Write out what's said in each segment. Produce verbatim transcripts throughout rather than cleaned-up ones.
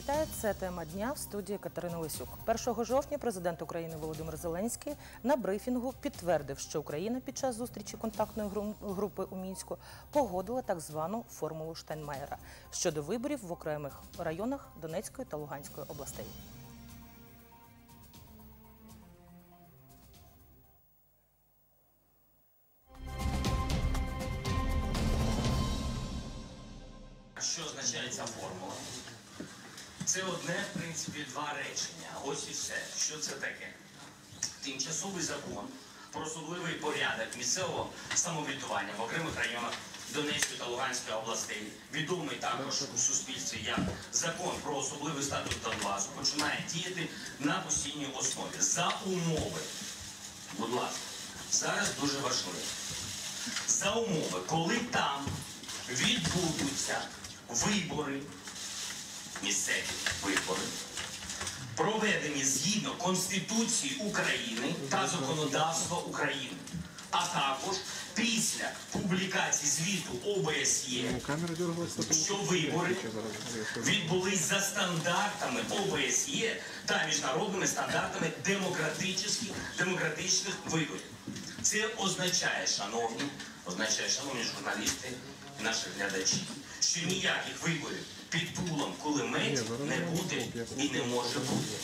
Вітаю, це тема дня в студії Катерина Лисюк. першого жовтня президент України Володимир Зеленський на брифінгу підтвердив, що Україна під час зустрічі контактної групи у Мінську погодила так звану формулу Штайнмаєра щодо виборів в окремих районах Донецької та Луганської областей. Що означає ця формула? Це одне, в принципі, два речення. Ось і все. Що це таке? Тимчасовий закон про особливий порядок місцевого самоврядування в окремих районах Донецької та Луганської областей, відомий також у суспільстві як закон про особливий статус Донбасу, починає діяти на постійній основі. За умови, будь ласка, зараз дуже важливо, за умови, коли там відбудуться вибори, місцеві вибори, проведені згідно Конституції України та законодавства України, а також після публікації звіту О Б С Є, що вибори відбулись за стандартами О Б С Є та міжнародними стандартами демократичних, демократичних виборів. Це означає, шановні, означає, шановні журналісти і наші глядачі, що ніяких виборів під пулом кулеметів не буде і не може бути.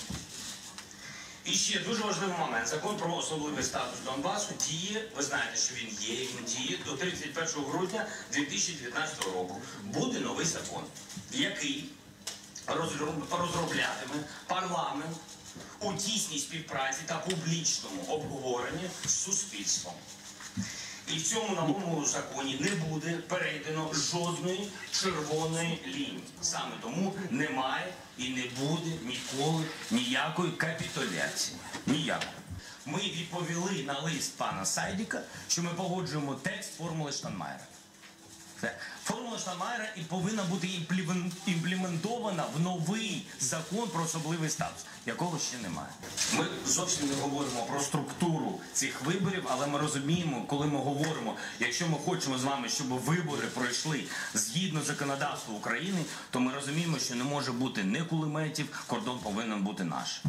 І ще дуже важливий момент. Закон про особливий статус Донбасу діє, ви знаєте, що він є, він діє до тридцять першого грудня дві тисячі дев'ятнадцятого року. Буде новий закон, який розроблятиме парламент у тісній співпраці та публічному обговоренні з суспільством. І в цьому новому законі не буде перейдено жодної червоної лінії. Саме тому немає і не буде ніколи ніякої капітуляції. Ніякої. Ми відповіли на лист пана Сайдіка, що ми погоджуємо текст формули Штайнмаєра. Формула Штайнмаєра і повинна бути імплементована в новий закон про особливий статус, якого ще немає. Ми зовсім не говоримо про структуру цих виборів, але ми розуміємо, коли ми говоримо, якщо ми хочемо з вами, щоб вибори пройшли згідно законодавства України, то ми розуміємо, що не може бути ні кулеметів, кордон повинен бути наш.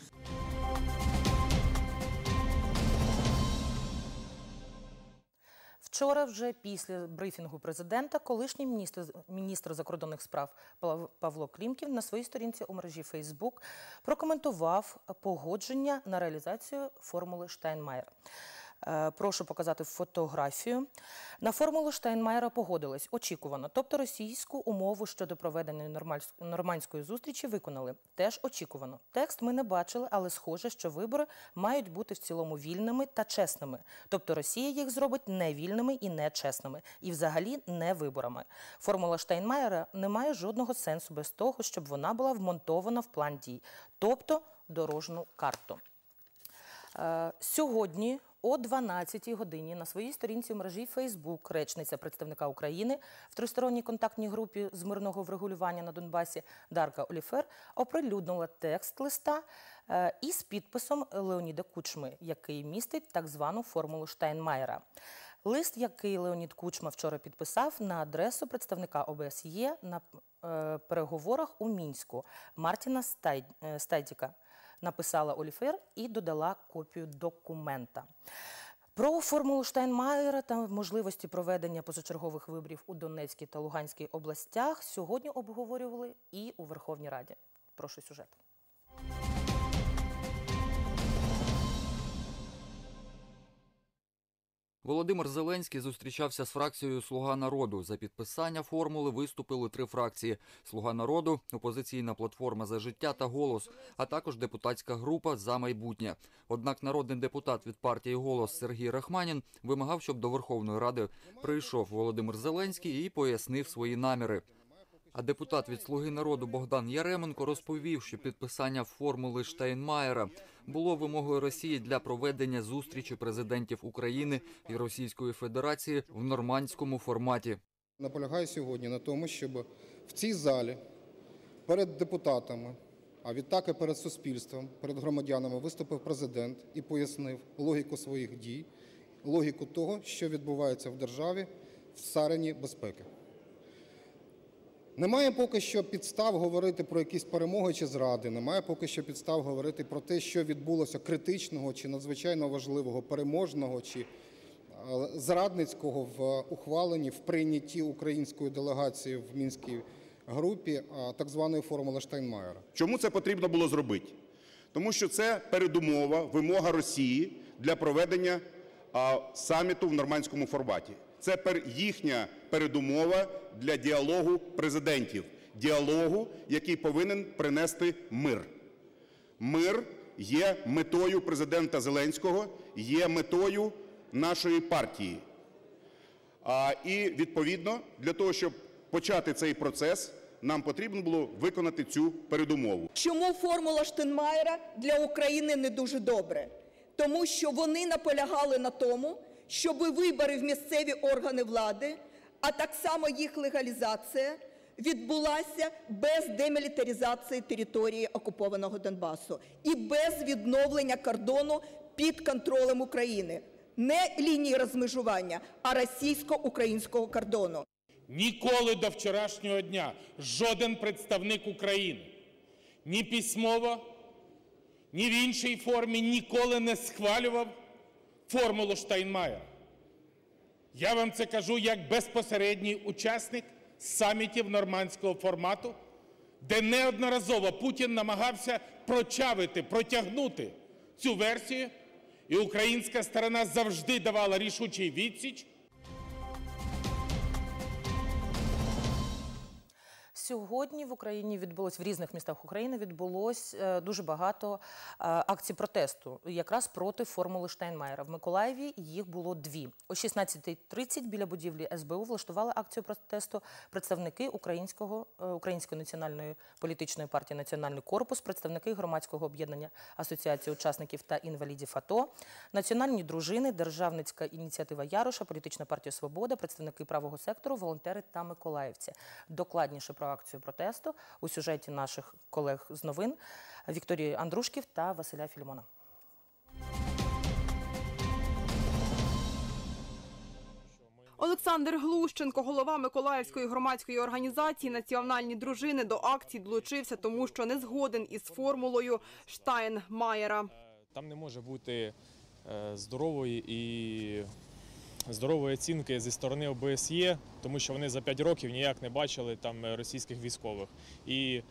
Вчора, вже після брифінгу президента, колишній міністр, міністр закордонних справ Павло Клімкін на своїй сторінці у мережі Фейсбук прокоментував погодження на реалізацію формули Штайнмаєра. Прошу показати фотографію. На формулу Штайнмаєра погодились очікувано, тобто російську умову щодо проведення нормандської зустрічі виконали. Теж очікувано. Текст ми не бачили, але схоже, що вибори мають бути в цілому вільними та чесними. Тобто Росія їх зробить невільними і нечесними. І взагалі не виборами. Формула Штайнмаєра не має жодного сенсу без того, щоб вона була вмонтована в план дій. Тобто дорожню карту. Е, сьогодні о дванадцятій годині на своїй сторінці в мережі Фейсбук речниця представника України в тристоронній контактній групі з мирного врегулювання на Донбасі Дарка Оліфер оприлюднила текст листа е, із підписом Леоніда Кучми, який містить так звану формулу Штайнмаєра. Лист, який Леонід Кучма вчора підписав на адресу представника О Б С Є на е, переговорах у Мінську Мартіна Стай, е, Стайдіка. Написала Оліфер і додала копію документа. Про формулу Штайнмаєра та можливості проведення позачергових виборів у Донецькій та Луганській областях сьогодні обговорювали і у Верховній Раді. Прошу сюжет. Володимир Зеленський зустрічався з фракцією «Слуга народу». За підписання формули виступили три фракції – «Слуга народу», «Опозиційна платформа «За життя» та «Голос», а також депутатська група «За майбутнє». Однак народний депутат від партії «Голос» Сергій Рахманін вимагав, щоб до Верховної Ради прийшов Володимир Зеленський і пояснив свої наміри. А депутат від «Слуги народу» Богдан Яременко розповів, що підписання формули Штайнмаєра було вимогою Росії для проведення зустрічі президентів України і Російської Федерації в нормандському форматі. Наполягаю сьогодні на тому, щоб в цій залі перед депутатами, а відтак і перед суспільством, перед громадянами виступив президент і пояснив логіку своїх дій, логіку того, що відбувається в державі в царині безпеки. Немає поки що підстав говорити про якісь перемоги чи зради, немає поки що підстав говорити про те, що відбулося критичного чи надзвичайно важливого, переможного чи зрадницького в ухваленні, в прийнятті української делегації в Мінській групі так званої формули Штайнмаєра. Чому це потрібно було зробити? Тому що це передумова, вимога Росії для проведення а, саміту в нормандському форматі. Це пер, їхня передумова для діалогу президентів. Діалогу, який повинен принести мир. Мир є метою президента Зеленського, є метою нашої партії. А, і, відповідно, для того, щоб почати цей процес, нам потрібно було виконати цю передумову. Чому формула Штайнмаєра для України не дуже добре? Тому що вони наполягали на тому, щоб вибори в місцеві органи влади, а так само їх легалізація, відбулася без демілітаризації території окупованого Донбасу і без відновлення кордону під контролем України. Не лінії розмежування, а російсько-українського кордону. Ніколи до вчорашнього дня жоден представник України ні письмово, ні в іншій формі ніколи не схвалював формулу Штайнмаєра. Я вам це кажу як безпосередній учасник самітів нормандського формату, де неодноразово Путін намагався прочавити, протягнути цю версію, і українська сторона завжди давала рішучий відсіч. Сьогодні в Україні відбулось, в різних містах України відбулось дуже багато акцій протесту, якраз проти формули Штайнмаєра. В Миколаєві їх було дві. О шістнадцятій тридцять біля будівлі ес бе у влаштували акцію протесту представники Українського, Української національної політичної партії «Національний корпус», представники громадського об'єднання Асоціації учасників та інвалідів АТО, національні дружини, Державницька ініціатива Яроша, політична партія «Свобода», представники правого сектору, волонтери та миколаївці. Докладніше про акцію протесту у сюжеті наших колег з новин Вікторії Андрушків та Василя Філімона. Олександр Глущенко, голова Миколаївської громадської організації «Національні дружини», до акції долучився, тому що не згоден із формулою Штайнмаєра. Там не може бути здорової і здорової оцінки зі сторони о бе ес є, тому що вони за п'ять років ніяк не бачили там російських військових. І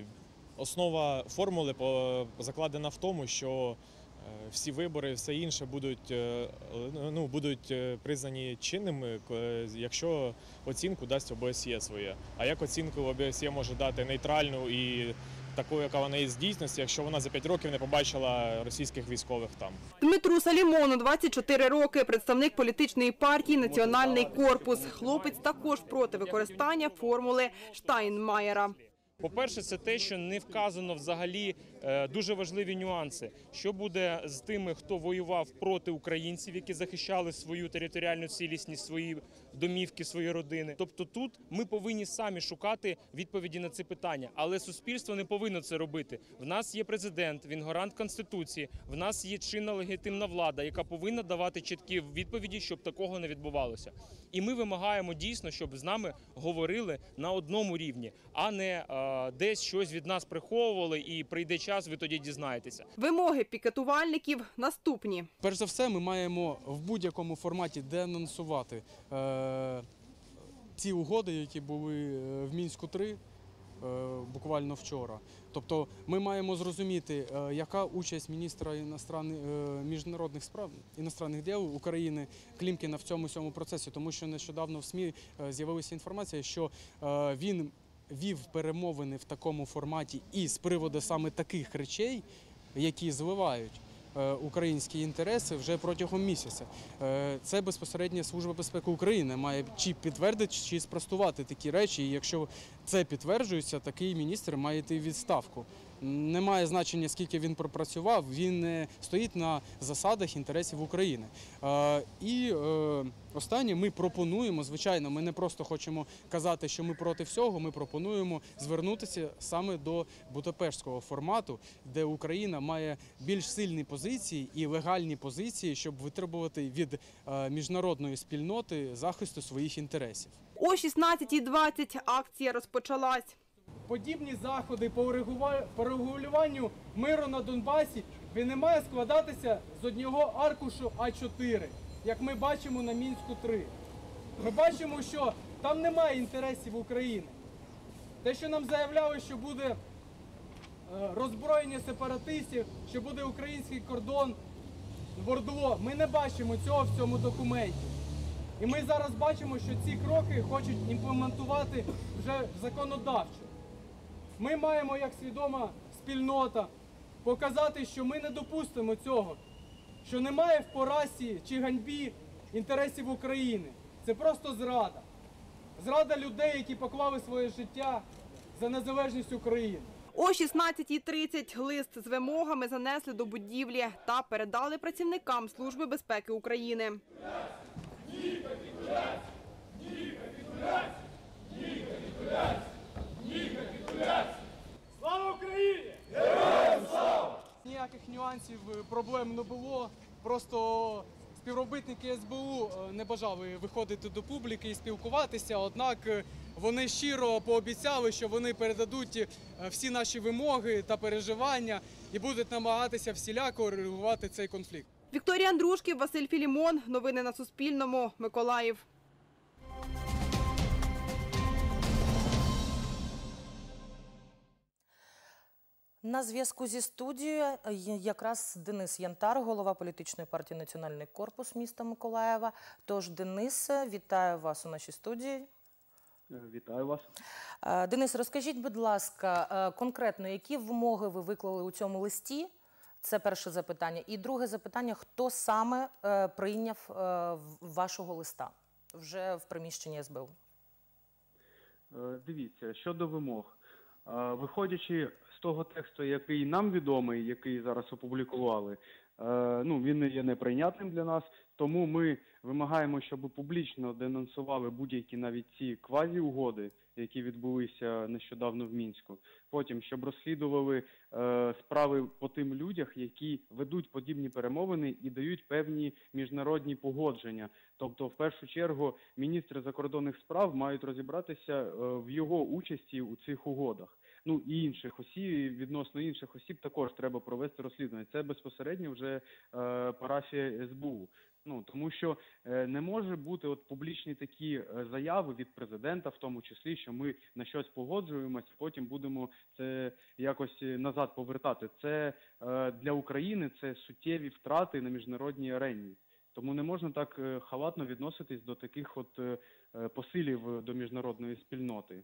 основа формули закладена в тому, що всі вибори, все інше будуть, ну, будуть признані чинними, якщо оцінку дасть о бе ес є своє. А як оцінку о бе ес є може дати нейтральну і такою, яка вона є з дійсності, якщо вона за п'ять років не побачила російських військових там. Дмитру Салімону двадцять чотири роки, представник політичної партії «Національний корпус». Хлопець також проти використання формули Штайнмаєра. По-перше, це те, що не вказано взагалі дуже важливі нюанси. Що буде з тими, хто воював проти українців, які захищали свою територіальну цілісність, свої домівки, свої родини. Тобто тут ми повинні самі шукати відповіді на ці питання. Але суспільство не повинно це робити. В нас є президент, він гарант Конституції, в нас є чинна легітимна влада, яка повинна давати чіткі відповіді, щоб такого не відбувалося. І ми вимагаємо дійсно, щоб з нами говорили на одному рівні, а не а, десь щось від нас приховували і прийде час, ви тоді дізнаєтеся. Вимоги пікетувальників наступні. Перш за все, ми маємо в будь-якому форматі денонсувати е, ці угоди, які були в Мінську три е, буквально вчора. Тобто ми маємо зрозуміти, е, яка участь міністра іностранних, е, міжнародних справ, іностранних діл України Клімкіна в цьому всьому процесі, тому що нещодавно в СМІ е, з'явилася інформація, що е, він вів перемовини в такому форматі і з приводу саме таких речей, які зливають е, українські інтереси вже протягом місяця. Е, це безпосередньо Служба безпеки України має чи підтвердити, чи спростувати такі речі. І якщо це підтверджується, такий міністр має йти в відставку. немає значення, скільки він пропрацював, він е, стоїть на засадах інтересів України. Е, І е, останнє, ми пропонуємо, звичайно, ми не просто хочемо казати, що ми проти всього, ми пропонуємо звернутися саме до Будапештського формату, де Україна має більш сильні позиції і легальні позиції, щоб витребувати від е, міжнародної спільноти захисту своїх інтересів. О шістнадцятій двадцять акція розпочалась. Подібні заходи по регулюванню миру на Донбасі він не має складатися з одного аркушу А чотири, як ми бачимо на Мінську три. Ми бачимо, що там немає інтересів України. Те, що нам заявляли, що буде роззброєння сепаратистів, що буде український кордон в Ордло, ми не бачимо цього в цьому документі. І ми зараз бачимо, що ці кроки хочуть імплементувати вже законодавчо. Ми маємо, як свідома спільнота, показати, що ми не допустимо цього, що немає в поразці чи ганьбі інтересів України. Це просто зрада. Зрада людей, які поклали своє життя за незалежність України. О шістнадцятій тридцять лист з вимогами занесли до будівлі та передали працівникам Служби безпеки України. Ні капітуляції! Ні капітуляції! Ні капітуляції! Ні капітуляції! Слава Україні! Героям слава! Ніяких нюансів, проблем не було, просто співробітники ес бе у не бажали виходити до публіки і спілкуватися, однак вони щиро пообіцяли, що вони передадуть всі наші вимоги та переживання і будуть намагатися всіляко реагувати цей конфлікт. Вікторія Андрушків, Василь Філімон. Новини на Суспільному. Миколаїв. На зв'язку зі студією якраз Денис Янтар, голова політичної партії «Національний корпус» міста Миколаєва. Тож, Денис, вітаю вас у нашій студії. Вітаю вас. Денис, розкажіть, будь ласка, конкретно, які вимоги ви виклали у цьому листі? Це перше запитання. І друге запитання, хто саме е, прийняв е, вашого листа вже в приміщенні ес бе у? Е, дивіться, щодо вимог. Е, виходячи з того тексту, який нам відомий, який зараз опублікували, е, ну, він не є неприйнятним для нас, тому ми вимагаємо, щоб публічно денонсували будь-які навіть ці квазі-угоди, які відбулися нещодавно в Мінську. Потім, щоб розслідували е, справи по тим людях, які ведуть подібні перемовини і дають певні міжнародні погодження. Тобто, в першу чергу, міністри закордонних справ мають розібратися е, в його участі у цих угодах. Ну і інших осіб, відносно інших осіб також треба провести розслідування. Це безпосередньо вже е, парафія ес бе у. Ну, тому що е, не може бути от публічні такі е, заяви від президента, в тому числі, що ми на щось погоджуємося, потім будемо це якось назад повертати. Це е, для України це суттєві втрати на міжнародній арені. Тому не можна так е, халатно відноситись до таких от е, посилів до міжнародної спільноти.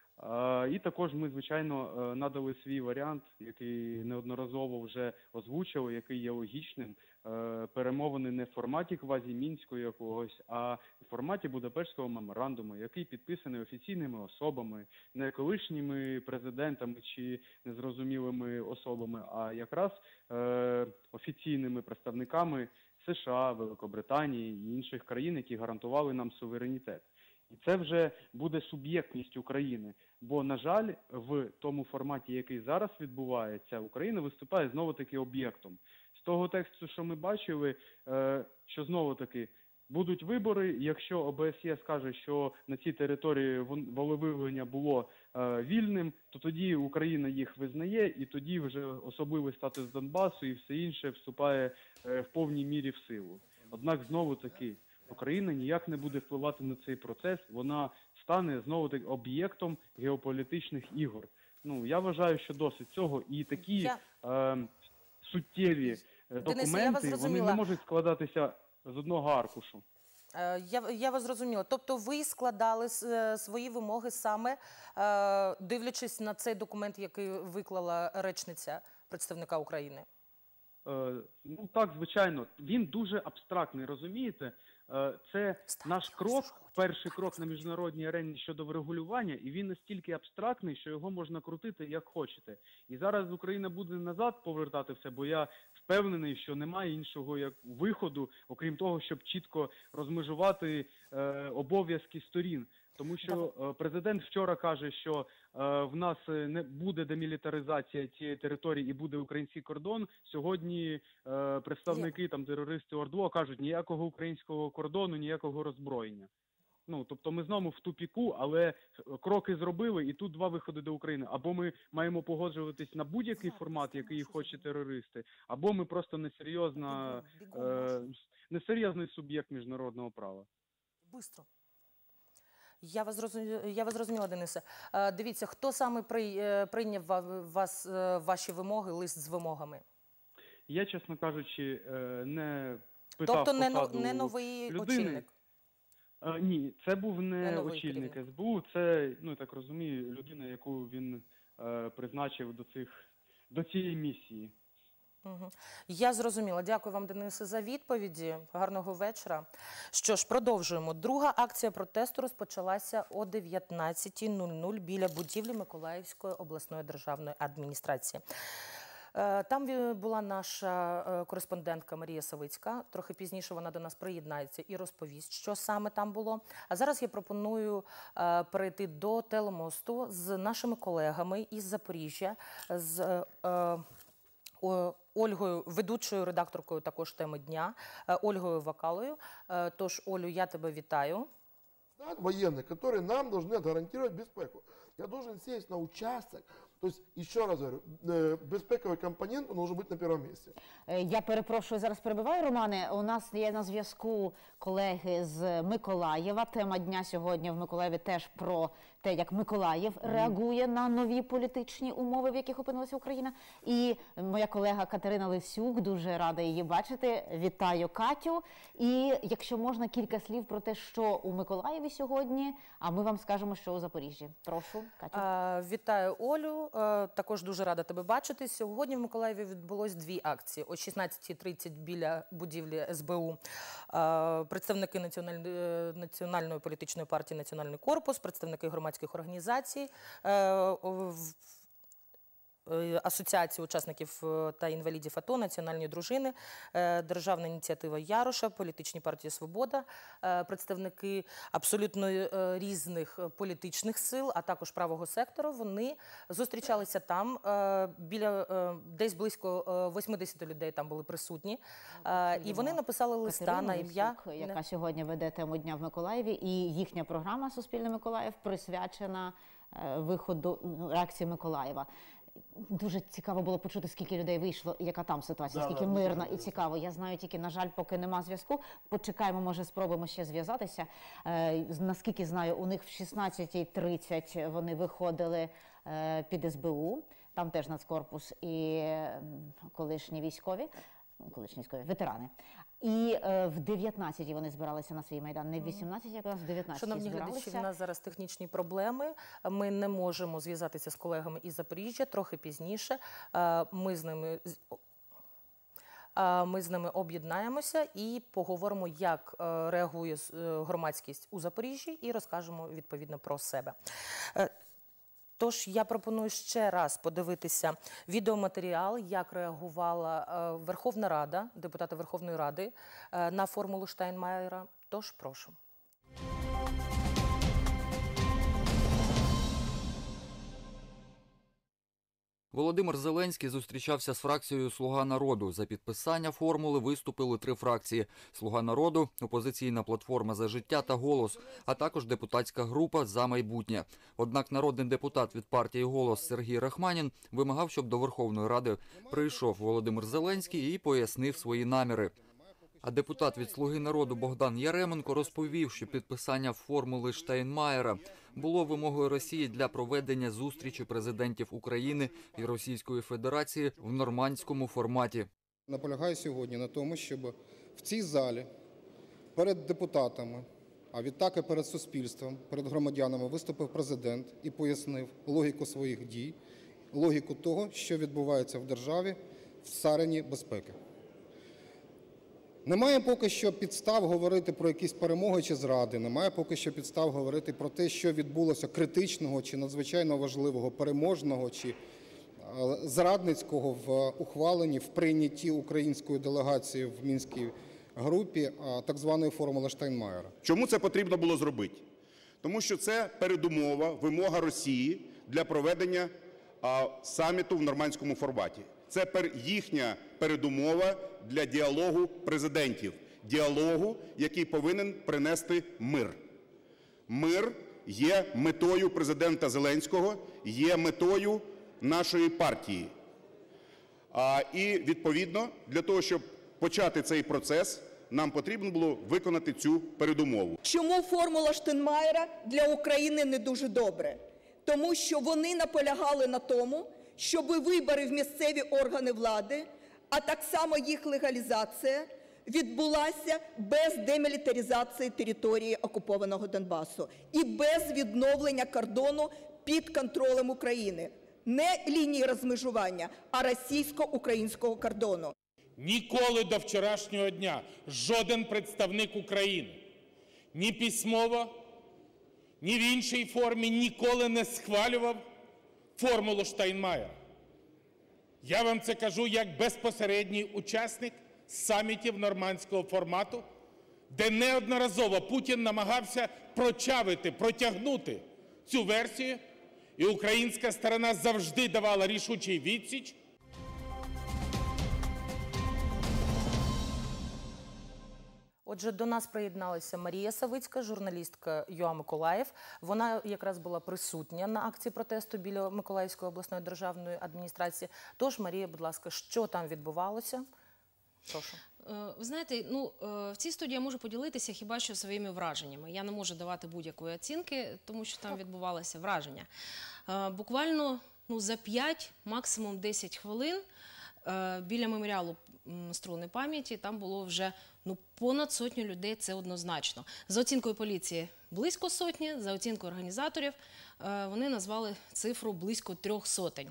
І також ми, звичайно, надали свій варіант, який неодноразово вже озвучили, який є логічним. Перемовини не в форматі квазі-мінського якогось, а в форматі Будапештського меморандуму, який підписаний офіційними особами, не колишніми президентами чи незрозумілими особами, а якраз офіційними представниками США, Великобританії і інших країн, які гарантували нам суверенітет. І це вже буде суб'єктність України. Бо, на жаль, в тому форматі, який зараз відбувається, Україна виступає знову-таки об'єктом. З того тексту, що ми бачили, що знову-таки будуть вибори, якщо о бе ес є скаже, що на цій території волевиявлення було вільним, то тоді Україна їх визнає, і тоді вже особливий статус Донбасу і все інше вступає в повній мірі в силу. Однак, знову-таки, Україна ніяк не буде впливати на цей процес, вона стане знову-таки об'єктом геополітичних ігор. Ну, я вважаю, що досить цього, і такі я... е, суттєві документи, Денис, вони не можуть складатися з одного аркушу. Я, я вас зрозуміла. Тобто ви складали свої вимоги саме, е, дивлячись на цей документ, який виклала речниця представника України? Е, ну так, звичайно. Він дуже абстрактний, розумієте? е, це наш крок, перший крок на міжнародній арені щодо врегулювання, і він настільки абстрактний, що його можна крутити як хочете. І зараз Україна буде назад повертати все, бо я впевнений, що немає іншого як виходу, окрім того, щоб чітко розмежувати е, обов'язки сторін. Тому що е, президент вчора каже, що е, в нас не буде демілітаризація цієї території і буде український кордон. Сьогодні е, представники там терористи ОРДЛО кажуть, ніякого українського кордону, ніякого роззброєння. Ну, тобто ми знову в тупіку, але кроки зробили, і тут два виходи до України. Або ми маємо погоджуватись на будь-який формат, який хочуть терористи, або ми просто несерйозна, е, несерйозний суб'єкт міжнародного права. Бистро. Я вас зрозуміла, я вас зрозуміла, Денисе. Е, дивіться, хто саме при, прийняв вас, ваші вимоги, лист з вимогами? Я, чесно кажучи, не питав тобто посаду не, не новий людини. очільник? А, ні, це був не, не очільник ес бе у, це, ну, так розумію, людина, яку він е, призначив до, цих, до цієї місії. Угу. Я зрозуміла. Дякую вам, Денисе, за відповіді. Гарного вечора. Що ж, продовжуємо. Друга акція протесту розпочалася о дев'ятнадцятій нуль нуль біля будівлі Миколаївської обласної державної адміністрації. Там була наша кореспондентка Марія Савицька. Трохи пізніше вона до нас приєднається і розповість, що саме там було. А зараз я пропоную перейти до телемосту з нашими колегами із Запоріжжя, з Ольгою, ведучою редакторкою також «Теми дня», Ольгою Вакалою. Тож, Олю, я тебе вітаю. Военные, которые нам должны гарантировать безпеку. Я должен сесть на участок. То есть, еще раз говорю, безпековий компонент должен бути на першому місці. Я перепрошую, зараз перебиваю, Романе. У нас є на зв'язку колеги з Миколаєва. Тема дня сьогодні в Миколаєві теж про те, як Миколаїв реагує на нові політичні умови, в яких опинилася Україна. І моя колега Катерина Лисюк, дуже рада її бачити. Вітаю, Катю. І якщо можна, кілька слів про те, що у Миколаєві сьогодні, а ми вам скажемо, що у Запоріжжі. Прошу, Катю. А, вітаю, Олю. Також дуже рада тебе бачити. Сьогодні в Миколаєві відбулось дві акції. О шістнадцятій тридцять біля будівлі ес бе у представники національної, національної політичної партії «Національний корпус», представники громадських організацій, Асоціації учасників та інвалідів АТО, національні дружини, Державна ініціатива Яроша, політичні партії «Свобода», представники абсолютно різних політичних сил, а також правого сектору. Вони зустрічалися там, біля, десь близько вісімдесят людей там були присутні. І вони написали листа Катерина на ім'я, Лисюк, яка сьогодні веде тему дня в Миколаєві, і їхня програма «Суспільне Миколаїв» присвячена виходу, реакції Миколаєва. Дуже цікаво було почути, скільки людей вийшло, яка там ситуація, скільки мирна і цікаво. Я знаю тільки, на жаль, поки нема зв'язку. Почекаємо, може, спробуємо ще зв'язатися. Е, наскільки знаю, у них в шістнадцятій тридцять вони виходили е, під ес бе у. Там теж Нацкорпус і колишні військові, колишні військові, ветерани. І е, в дев'ятнадцятій вони збиралися на свій Майдан. Не в вісімнадцятій, якраз в дев'ятнадцятій Шановні глядачі, в нас зараз технічні проблеми. Ми не можемо зв'язатися з колегами із Запоріжжя. Трохи пізніше ми з ними, ми з ними об'єднаємося і поговоримо, як реагує громадськість у Запоріжжі, і розкажемо відповідно про себе. Тож я пропоную ще раз подивитися відеоматеріал, як реагувала Верховна Рада, депутати Верховної Ради на формулу Штайнмаєра. Тож прошу. Володимир Зеленський зустрічався з фракцією «Слуга народу». За підписання формули виступили три фракції – «Слуга народу», опозиційна платформа «За життя» та «Голос», а також депутатська група «За майбутнє». Однак народний депутат від партії «Голос» Сергій Рахманін вимагав, щоб до Верховної Ради прийшов Володимир Зеленський і пояснив свої наміри. А депутат від «Слуги народу» Богдан Яременко розповів, що підписання формули Штайнмаєра було вимогою Росії для проведення зустрічі президентів України і Російської Федерації в нормандському форматі. Наполягаю сьогодні на тому, щоб в цій залі перед депутатами, а відтак і перед суспільством, перед громадянами виступив президент і пояснив логіку своїх дій, логіку того, що відбувається в державі в царині безпеки. Немає поки що підстав говорити про якісь перемоги чи зради, немає поки що підстав говорити про те, що відбулося критичного чи надзвичайно важливого, переможного чи зрадницького в ухваленні, в прийнятті української делегації в Мінській групі так званої формули Штайнмаєра. Чому це потрібно було зробити? Тому що це передумова, вимога Росії для проведення а, саміту в нормандському форматі. Це пер, їхня передумова для діалогу президентів. Діалогу, який повинен принести мир. Мир є метою президента Зеленського, є метою нашої партії. А, і, відповідно, для того, щоб почати цей процес, нам потрібно було виконати цю передумову. Чому формула Штайнмаєра для України не дуже добре? Тому що вони наполягали на тому, щоб вибори в місцеві органи влади, а так само їх легалізація, відбулася без демілітаризації території окупованого Донбасу і без відновлення кордону під контролем України. Не лінії розмежування, а російсько-українського кордону. Ніколи до вчорашнього дня жоден представник України ні письмово, ні в іншій формі ніколи не схвалював формулу Штайнмаєра. Я вам це кажу як безпосередній учасник самітів нормандського формату, де неодноразово Путін намагався прочавити, протягнути цю версію, і українська сторона завжди давала рішучий відсіч. Отже, до нас приєдналася Марія Савицька, журналістка ЮА Миколаїв. Вона якраз була присутня на акції протесту біля Миколаївської обласної державної адміністрації. Тож, Марія, будь ласка, що там відбувалося? Прошу. Ви знаєте, ну, в цій студії я можу поділитися хіба що своїми враженнями. Я не можу давати будь-якої оцінки, тому що там відбувалося враження. Буквально ну, за п'ять, максимум десять хвилин біля меморіалу «Струни пам'яті» там було вже ну, понад сотню людей, це однозначно. За оцінкою поліції близько сотні, за оцінкою організаторів вони назвали цифру близько трьох сотень.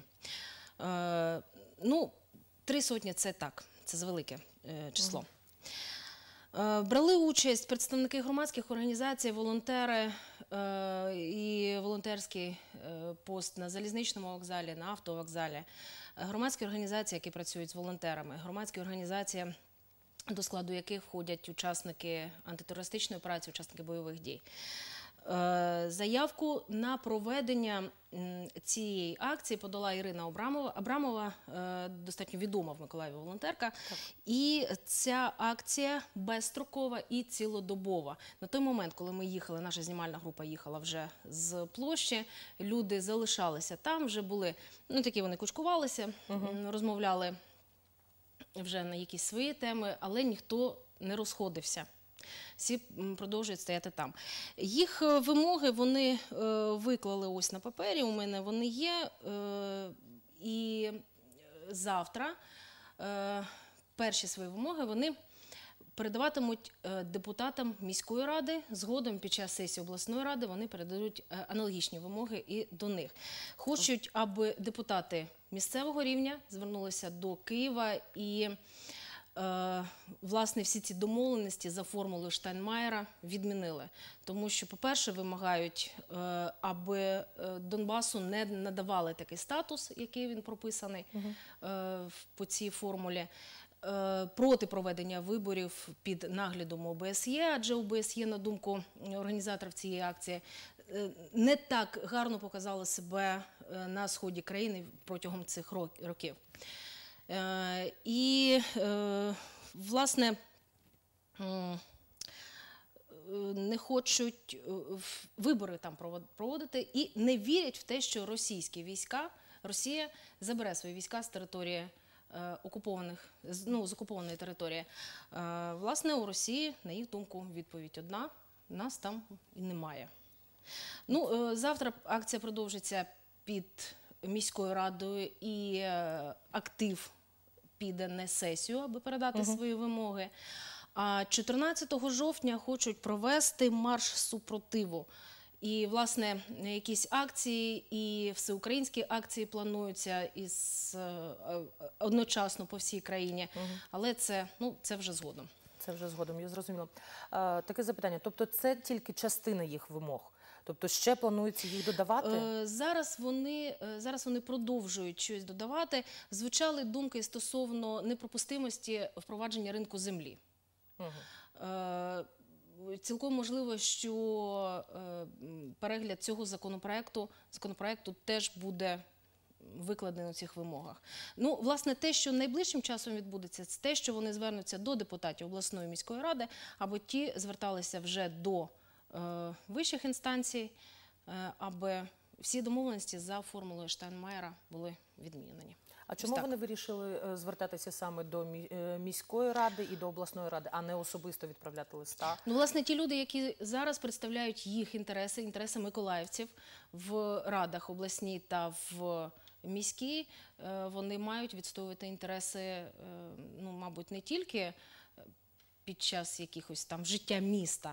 Ну, три сотні – це так, це завелике число. Брали участь представники громадських організацій, волонтери і волонтерський пост на залізничному вокзалі, на автовокзалі, громадські організації, які працюють з волонтерами, громадські організації, до складу яких входять учасники антитерористичної операції, учасники бойових дій. Заявку на проведення цієї акції подала Ірина Абрамова, Абрамова, достатньо відома в Миколаєві волонтерка. Так. І ця акція безстрокова і цілодобова. На той момент, коли ми їхали, наша знімальна група їхала вже з площі, люди залишалися там, вже були, ну такі вони кучкувалися, угу. розмовляли вже на якісь свої теми, але ніхто не розходився. Всі продовжують стояти там. Їх вимоги вони виклали ось на папері, у мене вони є. І завтра перші свої вимоги вони передаватимуть депутатам міської ради. Згодом під час сесії обласної ради вони передадуть аналогічні вимоги і до них. Хочуть, аби депутати місцевого рівня звернулися до Києва і власне, всі ці домовленості за формулою Штайнмаєра відмінили. Тому що, по-перше, вимагають, аби Донбасу не надавали такий статус, який він прописаний угу. по цій формулі, проти проведення виборів під наглядом О Б С Є, адже О Б С Є, на думку організаторів цієї акції, не так гарно показало себе на сході країни протягом цих років. І, власне, не хочуть вибори там проводити і не вірять в те, що російські війська, Росія забере свої війська з території окупованих, ну, з окупованої території. Власне, у Росії, на їх думку, відповідь одна – нас там і немає. Ну, завтра акція продовжиться під міською радою і актив піде на сесію, аби передати uh-huh. свої вимоги. А чотирнадцятого жовтня хочуть провести марш супротиву. І, власне, якісь акції і всеукраїнські акції плануються із, одночасно по всій країні. Uh-huh. Але це, ну, це вже згодом. Це вже згодом, я зрозуміла. Е, таке запитання. Тобто це тільки частина їх вимог? Тобто ще планується їх додавати? Е, зараз, вони, е, зараз вони продовжують щось додавати. Звучали думки стосовно неприпустимості впровадження ринку землі. Угу. Е, Цілком можливо, що е, перегляд цього законопроекту, законопроекту теж буде викладено в цих вимогах. Ну, власне, те, що найближчим часом відбудеться, це те, що вони звернуться до депутатів обласної міської ради, або ті зверталися вже до е, вищих інстанцій, е, аби всі домовленості за формулою Штайнмаєра були відмінені. А чому вони вирішили е, звертатися саме до мі- е, міської ради і до обласної ради, а не особисто відправляти листа? Ну, власне, ті люди, які зараз представляють їх інтереси, інтереси миколаївців в радах обласній та в міській, е, вони мають відстоювати інтереси, е, ну, мабуть, не тільки під час якихось там життя міста,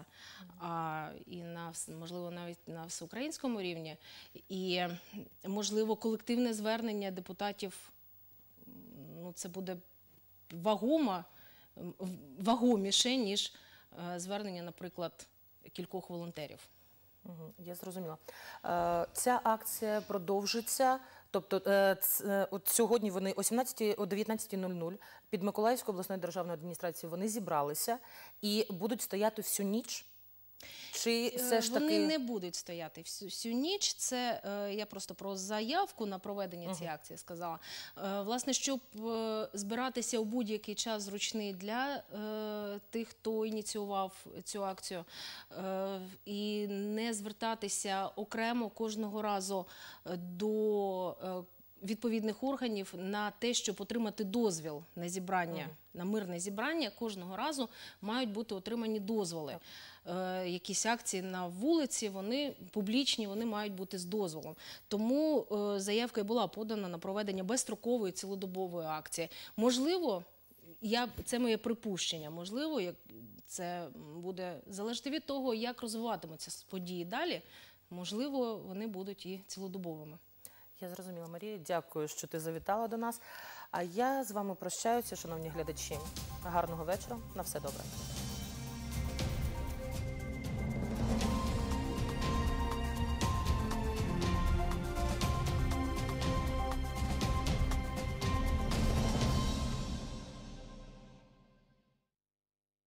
а і на, можливо, навіть на всеукраїнському рівні. І, можливо, колективне звернення депутатів, ну, це буде вагома, вагоміше, ніж е, звернення, наприклад, кількох волонтерів. Угу, я зрозуміла. Е, ця акція продовжиться, тобто е, ц, от сьогодні вони о сімнадцятій, о дев'ятнадцятій нуль нуль під Миколаївською обласною державною адміністрацією вони зібралися і будуть стояти всю ніч? Чи все ж таки... Вони не будуть стояти всю, всю ніч. Це е, я просто про заявку на проведення цієї акції сказала. Е, власне, щоб е, збиратися у будь-який час зручний для е, тих, хто ініціював цю акцію, е, і не звертатися окремо кожного разу до е, відповідних органів на те, щоб отримати дозвіл на зібрання, mm. на мирне зібрання, кожного разу мають бути отримані дозволи. Е, якісь акції на вулиці, вони публічні, вони мають бути з дозволом. Тому е, заявка і була подана на проведення безстрокової цілодобової акції. Можливо, я, це моє припущення, можливо, як, це буде залежати від того, як розвиватимуться події далі, можливо, вони будуть і цілодобовими. Я зрозуміла, Марія. Дякую, що ти завітала до нас. А я з вами прощаюся, шановні глядачі. Гарного вечора. На все добре.